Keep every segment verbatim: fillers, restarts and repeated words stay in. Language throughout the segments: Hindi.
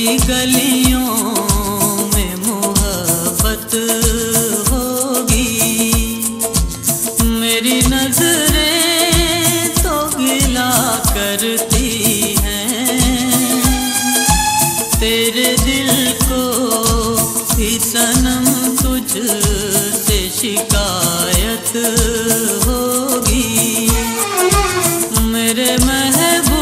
तेरी गलियों में मोहब्बत होगी। मेरी नजरें तो गिला करती हैं, तेरे दिल को भी सनम तुझसे शिकायत होगी। मेरे महबूब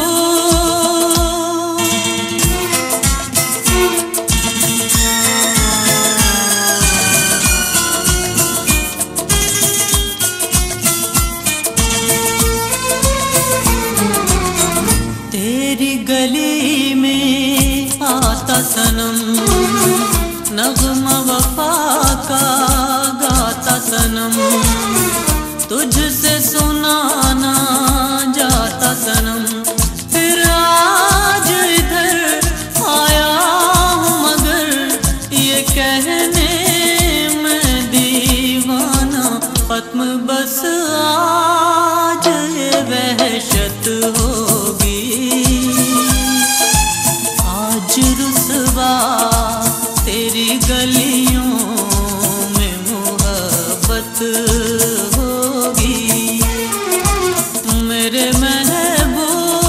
तेरी गली में आता सनम, नग़्मा वफ़ा का गाता सनम, तुझसे सुनाना जाता सनम। फिर आज इधर आया हूँ मगर ये कहने में दीवाना, खत्म बस आज ये वहशत होगी। आज रुसवा तेरी गलियों में मोहब्बत होगी। मेरे महबूब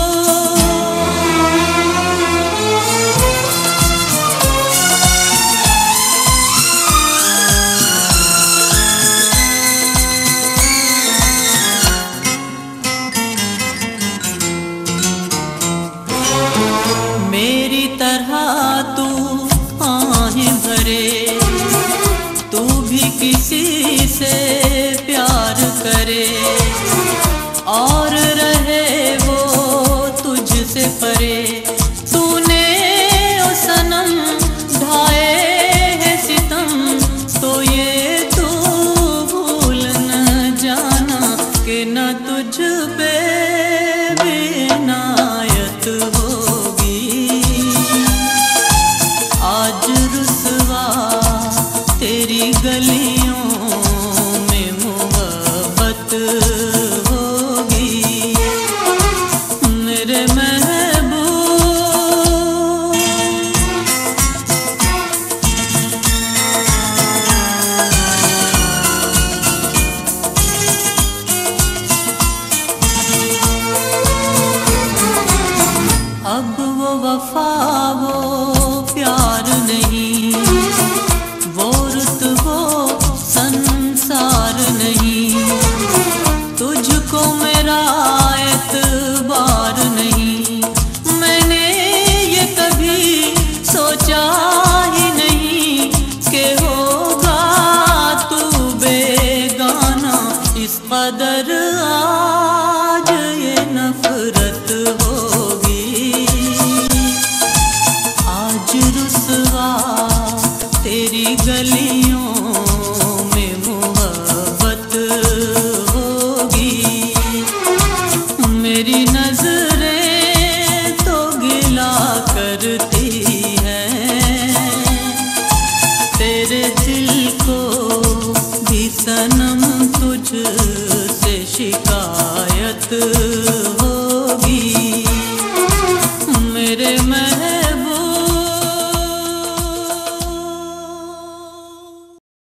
मेरी तरह तू आहें भरे, तू भी किसी से प्यार करे और रहे वो तुझसे परे। तूने ओ सनम ढाए है सितम, तो ये तू भूल न जाना कि न तुझ पे भी इनायत होगी। आज रुसवा तेरी गलियों में मोहब्बत होगी। मेरे महबूब अब वो वफा वो प्यार नहीं, वो रुत वो संसार नहीं, तुझको मेरा एतबार नहीं। मैंने ये कभी सोचा ही नहीं कि होगा तू बेगाना, इस कदर आज ये नफरत होगी। आज रुसवा तेरी गलियों में मोहब्बत होगी। मेरी नजरें तो गिला करती हैं, तेरे दिल को भी सनम तुझसे शिकायत